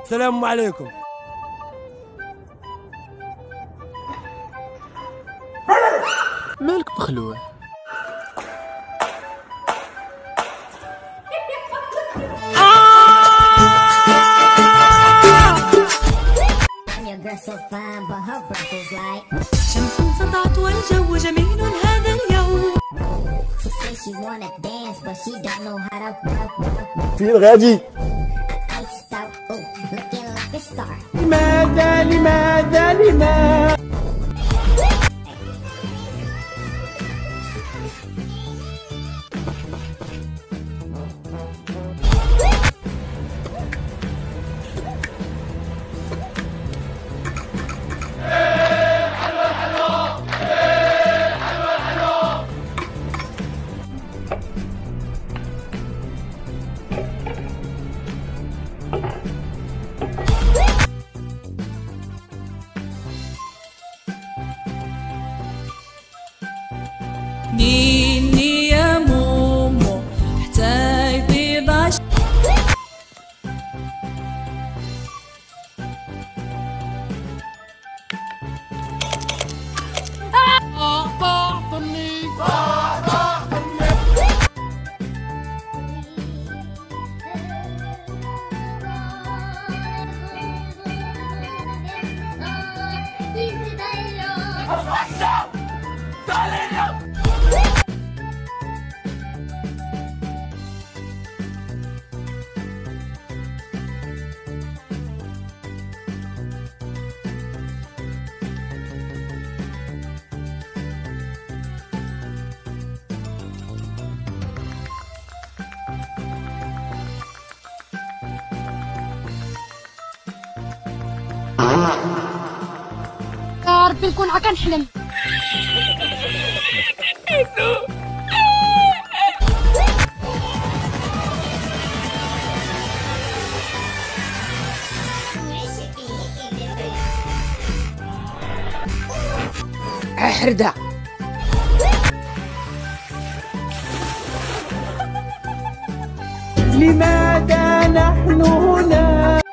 السلام عليكم. مالك مخلوع؟ شمس سطعت والجو جميل هذا اليوم. فين غادي؟ لماذا نيني يا مومو حتى يطيب يا ربي نكون هكا نحلم. حردة لماذا نحن هنا؟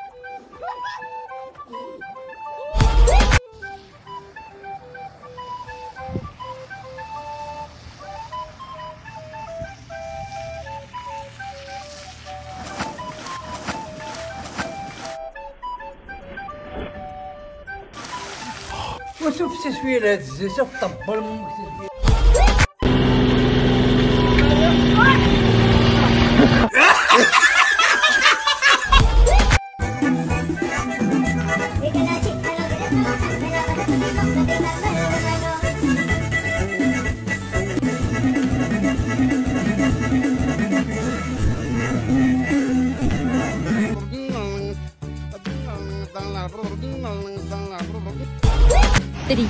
وشوف شوية لهاد الزيت، شوف طبل تدير.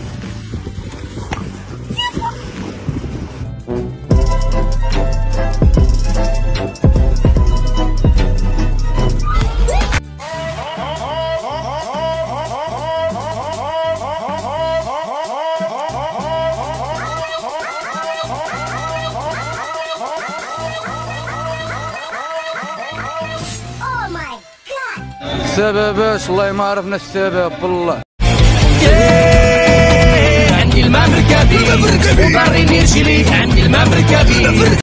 السبب اش؟ والله ما عرفنا السبب بالله. عندي الماء مركبي وضاري رجلي، عندي الماء مركبي.